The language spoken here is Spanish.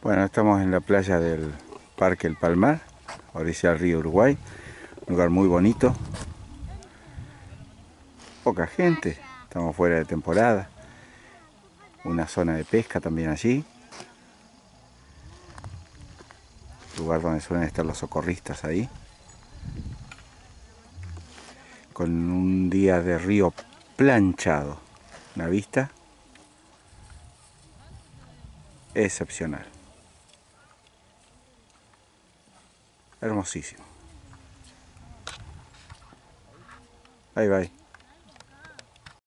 Bueno, estamos en la playa del Parque El Palmar, orilla del río Uruguay. Un lugar muy bonito. Poca gente, estamos fuera de temporada. Una zona de pesca también allí. Lugar donde suelen estar los socorristas ahí. Con un día de río planchado. Una vista excepcional. Hermosísimo. Bye bye.